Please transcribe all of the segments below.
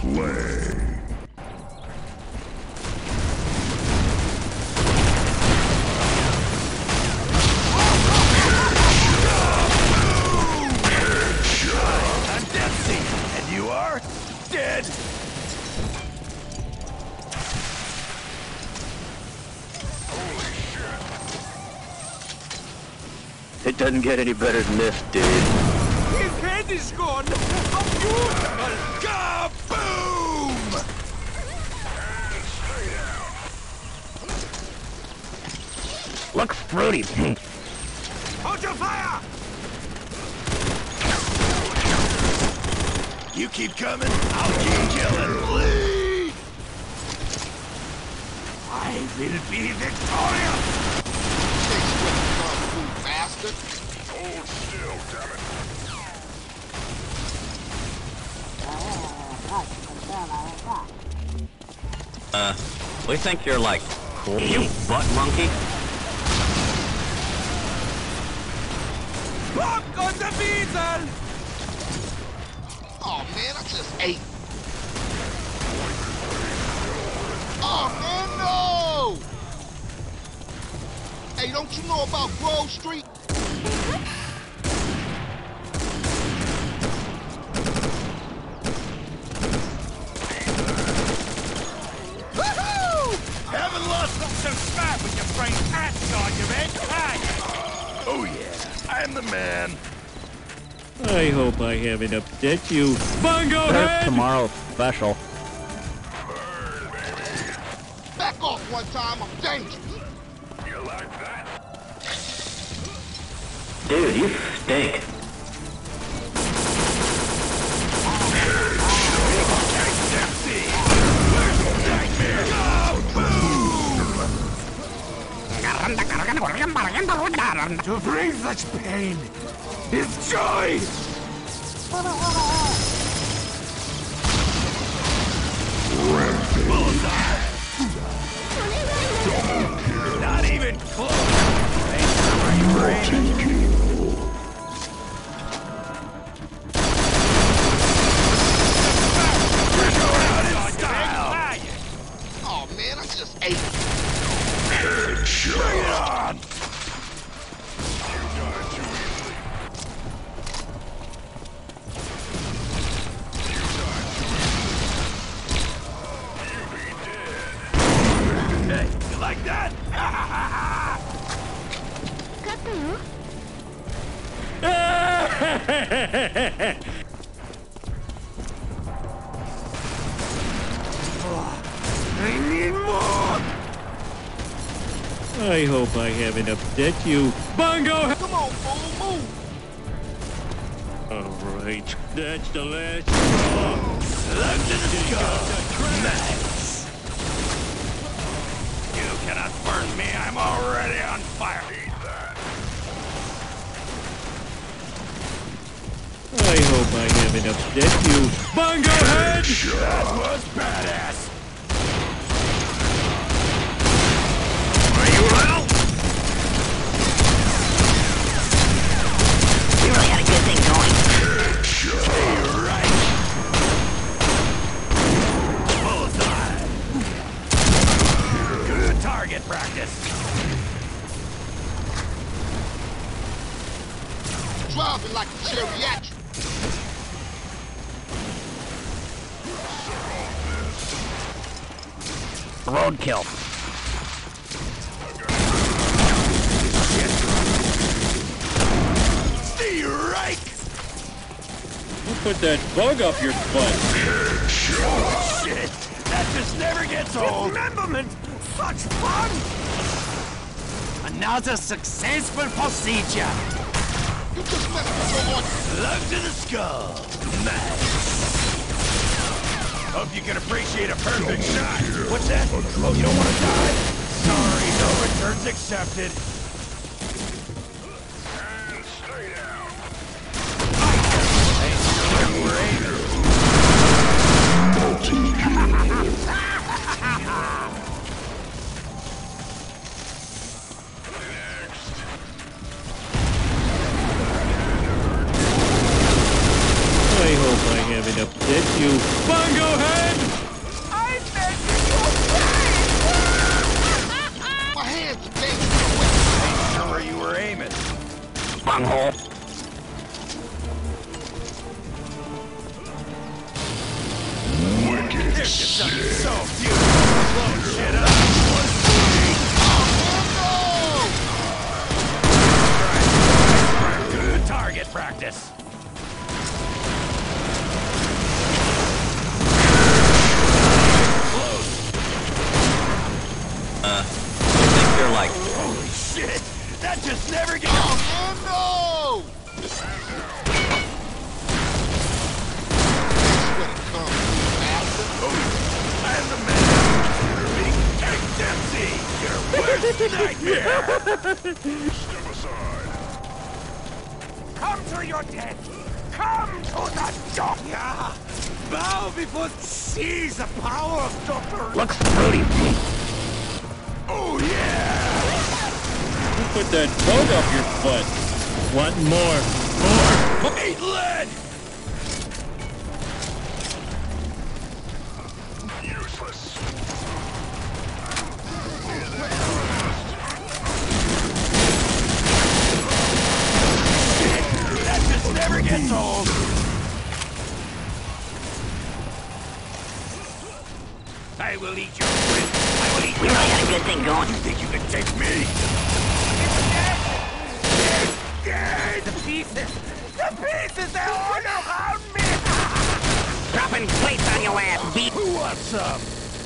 Play. I'm Dempsey, and you are dead. It doesn't get any better than this, dude. His head is gone. How beautiful! Kaboom! Looks fruity. Hold your fire! You keep coming, I'll keep killing. Bleed! I will be victorious! Bastard. Hold still, damn it. We think you're like cool. You butt monkey. Fuck on the Weasel! Oh man, I just ate. Oh man, no! Hey, don't you know about Grove Street? Woohoo! Haven't lost not so smart with your brain hats on your head, have you? Oh yeah, I'm the man. I hope I haven't upset you. Bungo head! Tomorrow's special. Back off one time, I'm dangerous. You like that? Dude, you stink. To bring such pain is joy! Not even close! Are you ready? Oh man, I just ate. Bring it on! Hey, you like that? I need more! I hope I haven't upset you. Bungo head! Come on, fool, move. Alright, that's the last straw. Look to the skull! Nice! You cannot burn me, I'm already on fire! Eat that! I hope I haven't upset you. Bungo head! That was badass! Are you out? You really had a good thing going. Stay right! Bullseye! Good target practice! Driving like a geriatric. Roadkill. Stay right! Who put that bug up your butt? Shit! That just never gets old! Dismemberment! Such fun! Another successful procedure! You just messed with your order. Lug to the skull! Nice! Hope you can appreciate a perfect shot! What's that? Oh, you don't want to die? Sorry, no returns accepted. And stay down. Hey, we're aiming. I hope I haven't upset you. Bongo head! I meant you. My hands are dangerous. I ain't sure where you were aiming. Bunghole. There's just something so beautiful. Blow shit up. Good target practice. I think you're like... Holy shit! That just never gets... Oh, no! That's what it comes to, bastard. I'm the man. Big Tank Dempsey, your worst nightmare. Step aside. Come to your death. Come to the dock. Yeah. Bow before seize the power of Dr. Looks fruity. Oh yeah. Put that bug up your butt. Want more? More? Eat lead. Useless. That just never gets old. I will eat your friend. I will eat We your... really had a good thing going. You think you can take me? Dead! The pieces, they're all around me! Dropping plates on your ass, beat. Who wants some?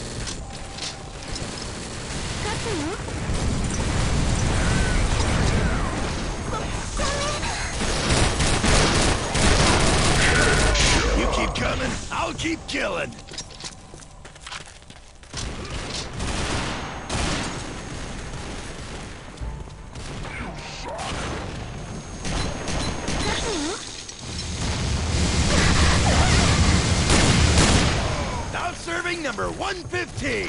You keep coming, I'll keep killing. Now serving number 115.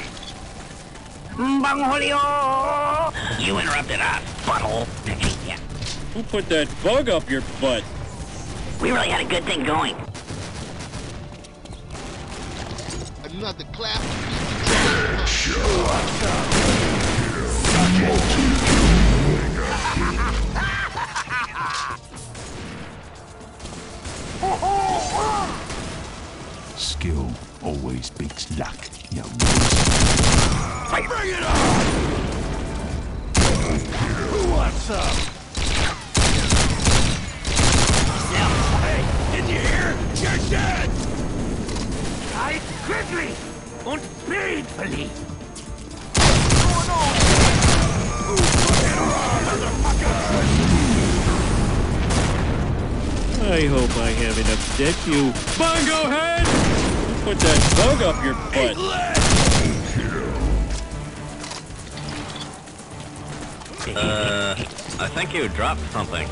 Bungholio! You interrupted us, butthole. Yeah. Who put that bug up your butt? We really had a good thing going. Another clap. Skill always beats luck, you know. Bring it on! Who wants some? Hey, did you hear? You're dead! I quickly und painfully. I hope I haven't upset you. Bongo head! Put that bug up your butt. I think you dropped something.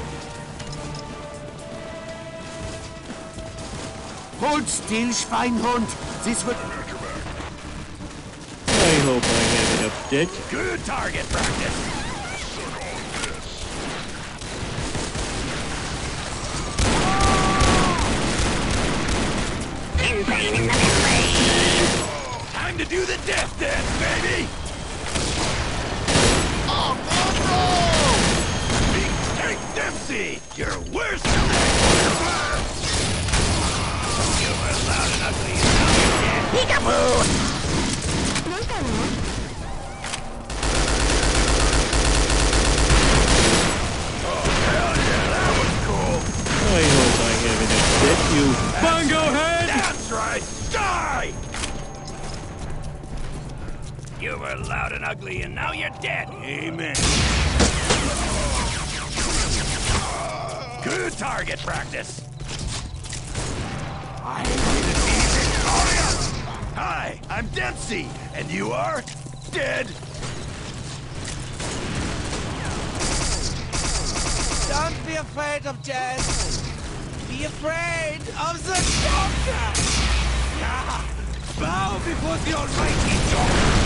Hold still, Schweinhund. This would... I hope I haven't upset you. Good target practice. Insane in the membrane. Time to do the death dance, baby! Oh, no! Big Tank Dempsey, your worst nightmare! You were loud and ugly, and now you're dead. Peekaboo! Hell yeah, that was cool! I hope I haven't upset you. Bongo head! That's right! Die! You were loud and ugly, and now you're dead. Amen. Good target practice. I need to see victorious. Hi, I'm Dempsey, and you are dead. Don't be afraid of death. Be afraid of the doctor. Yeah. Bow before the almighty doctor.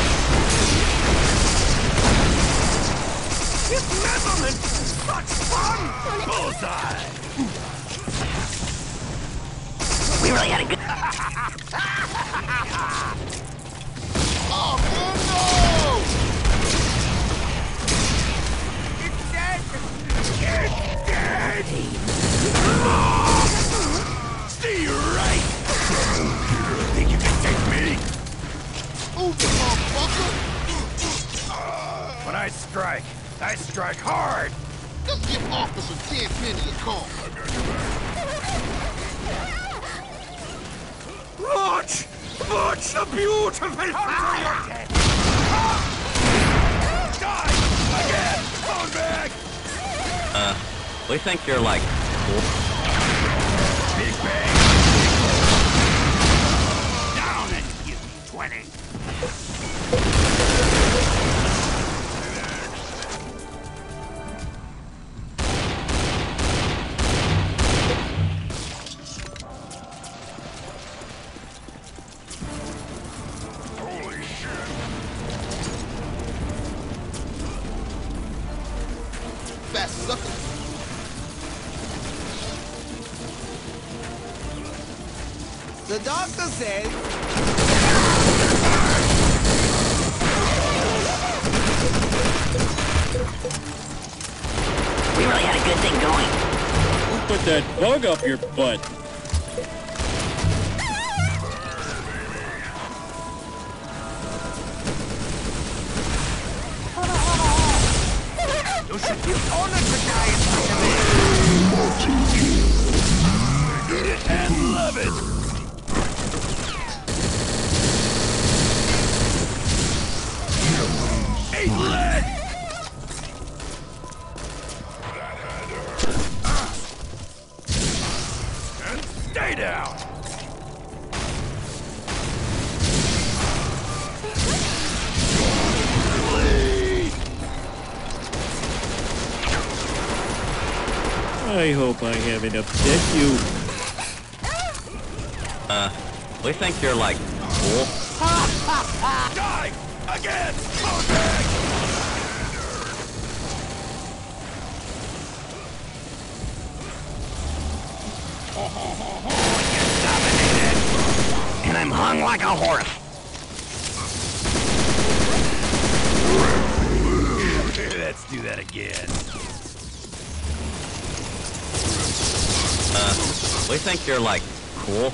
Dismemberment! Such fun! Bullseye! really had a good... Oh, man, no! It's dead! It's dead! Stay right! Think you can take me? Move it, motherfucker! When I strike hard! Just give Officer 10 Penny a call. Watch! Watch the beautiful fire! You're dead! Die! Again! Phone bag! We think you're like... cool. Big bang! Down and give me 20! Holy shit! Fat sucker. The doctor said... We really had a good thing going. Who put that bug up your butt? You should feel honored to die in front of me! Eat it and love it! Eat lead! And stay down! I hope I haven't upset you. We think you're like... cool. Die! Again! Phone bag! And I'm hung like a horse. Let's do that again. We think you're like... cool.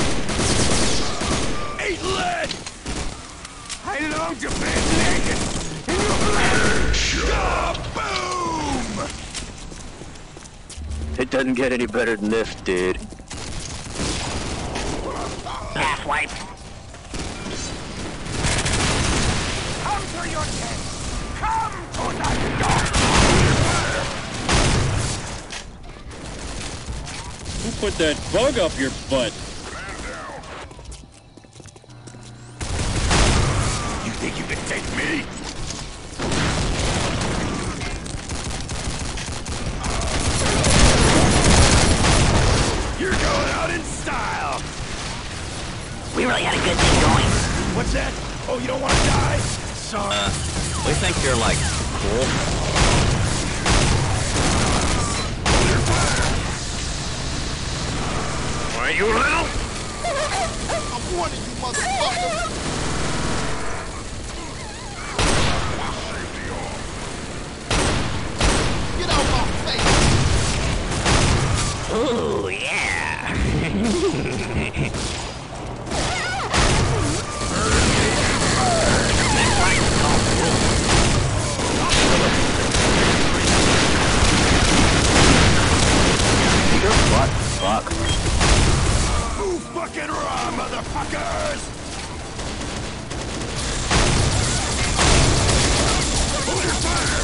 Eat lead! I long to be naked in your blood! Boom! It doesn't get any better than this, dude. Half-wipe. Come to your death! Come to the dark! Who put that bug up your butt? You think you can take me? You're going out in style! We really had a good thing going. What's that? Oh, you don't want to die? Sorry. We think you're like... cool. Why, you little? I'm warning you, motherfucker! Get out my face! Ooh, yeah. Your butt fuck. Move fucking raw, motherfuckers! Hold your fire!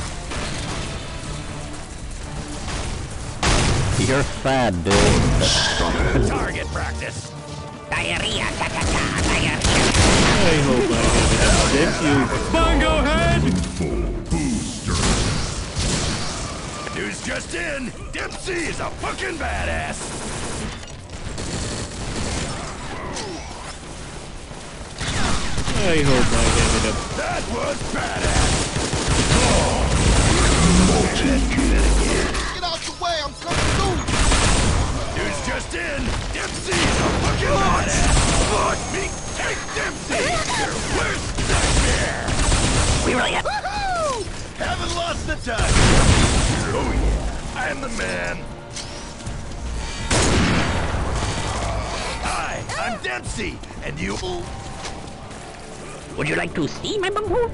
You're fat, dude. Target practice! Diarrhea, ta-ta-ta, diarrhea. I hope I haven't upset you. Bongo head! News just in! Dempsey is a fucking badass! I hope I haven't upset. That was badass! Get out the way, I'm coming through! News just in! Dempsey is a done. Oh yeah, I am the man. Hi, I'm Dempsey, and you... Would you like to see my bumhole?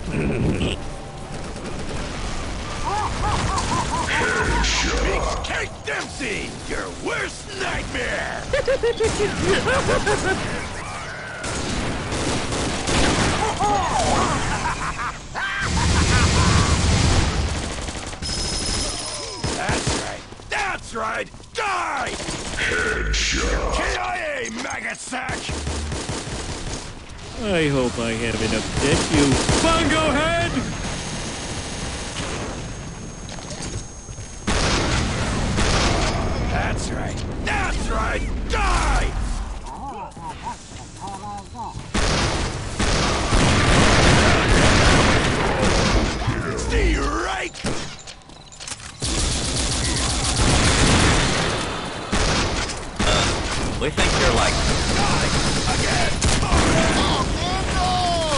Big Cake Dempsey, your worst nightmare! That's right! Die! Headshot! KIA, maggot sack! I hope I have enough to get you, Bongo Head! That's right! That's right! Die! Stay right! We think you're like... Die! Again! Oh, man, no!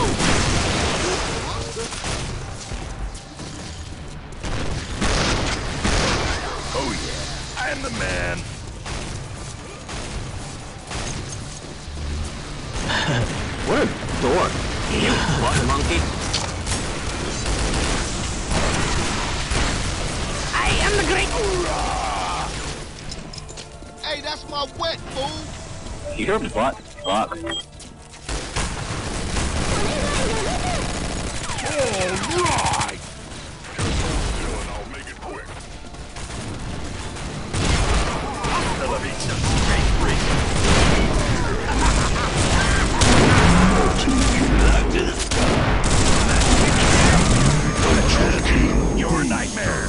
Oh yeah, I am the man! What a dork. You butt monkey. I am the great... Hey, that's my wet, fool! Your butt fuck. Alright! I'll make it quick. Hasta la vista, straight freak. Love to the skull. Your nightmare.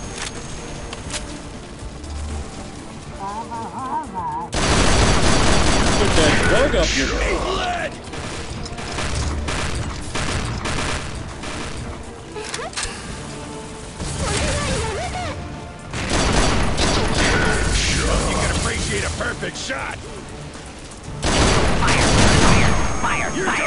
Put that bug up your... Lead! You can appreciate a perfect shot. Fire! Fire! Fire! You're Fire!